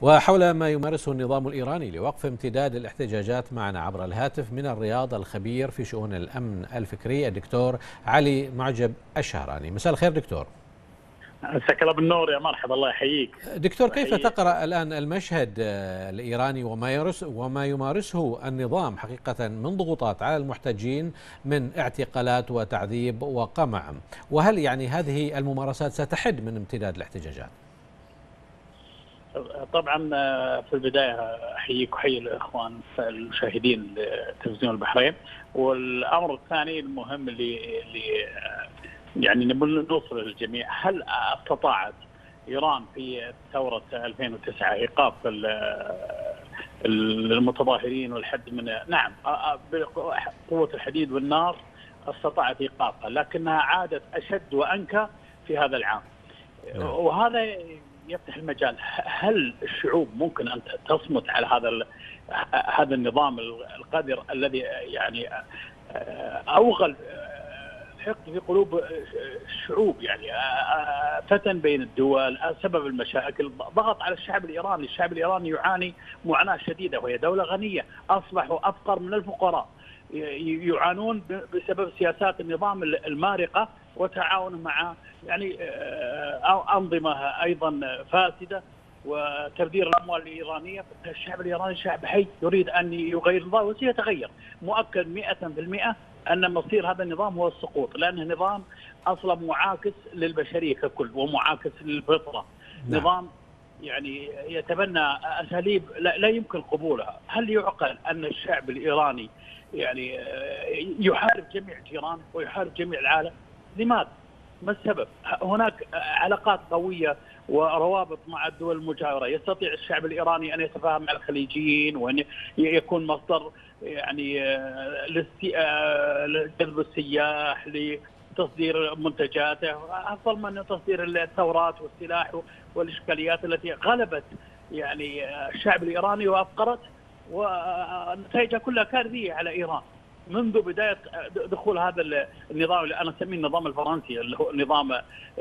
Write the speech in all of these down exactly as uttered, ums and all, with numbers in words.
وحول ما يمارسه النظام الإيراني لوقف امتداد الاحتجاجات معنا عبر الهاتف من الرياض الخبير في شؤون الأمن الفكري الدكتور علي معجب الشهراني. مساء الخير دكتور. مساك الله بالنور، يا مرحبا، الله يحييك. دكتور، كيف تقرأ الآن المشهد الإيراني وما يرس وما يمارسه النظام حقيقة من ضغوطات على المحتجين، من اعتقالات وتعذيب وقمع، وهل يعني هذه الممارسات ستحد من امتداد الاحتجاجات؟ طبعا في البداية أحييك وأحيي الإخوان المشاهدين لتلفزيون البحرين. والأمر الثاني المهم اللي اللي يعني نبغى نوصل للجميع، هل استطاعت إيران في ثورة ألفين وتسعة إيقاف المتظاهرين والحد من نعم بقوة الحديد والنار استطاعت إيقافها، لكنها عادت أشد وأنكى في هذا العام. وهذا يفتح المجال، هل الشعوب ممكن أن تصمت على هذا هذا النظام القذر الذي يعني أوغل حقد في قلوب الشعوب، يعني فتن بين الدول، سبب المشاكل، ضغط على الشعب الإيراني. الشعب الإيراني يعاني معاناة شديدة، وهي دولة غنية، أصبحوا أفقر من الفقراء، يعانون بسبب سياسات النظام المارقة وتعاونه مع يعني أنظمة أيضا فاسدة وتبذير الأموال الإيرانية. الشعب الإيراني شعب حي يريد أن يغير النظام وسيتغير، مؤكد مئة بالمئة أن مصير هذا النظام هو السقوط، لأنه نظام أصلا معاكس للبشرية ككل ومعاكس للفطرة. نعم. نظام يعني يتبنى أساليب لا يمكن قبولها. هل يعقل أن الشعب الإيراني يعني يحارب جميع جيرانه ويحارب جميع العالم؟ لماذا؟ ما السبب؟ هناك علاقات قوية وروابط مع الدول المجاورة، يستطيع الشعب الإيراني أن يتفاهم مع الخليجيين وأن يكون مصدر يعني لجذب السياح لتصدير منتجاته، أفضل من تصدير الثورات والسلاح والإشكاليات التي غلبت يعني الشعب الإيراني وأفقرت، ونتائجها كلها كارثية على إيران منذ بداية دخول هذا النظام اللي أنا أسميه النظام الفرنسي، اللي هو نظام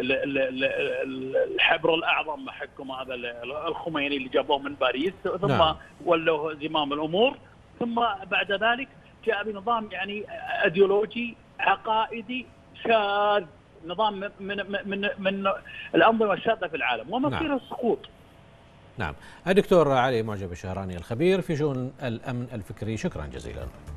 الحبر الأعظم حقهم، هذا الخميني اللي جابوه من باريس ثم نعم. ولوه زمام الأمور، ثم بعد ذلك جاء بنظام يعني أيديولوجي عقائدي شاذ، نظام من من من, من الأنظمة الشاذة في العالم، ومصير نعم. السقوط. نعم. الدكتور علي معجب الشهراني الخبير في شؤون الأمن الفكري، شكرا جزيلا.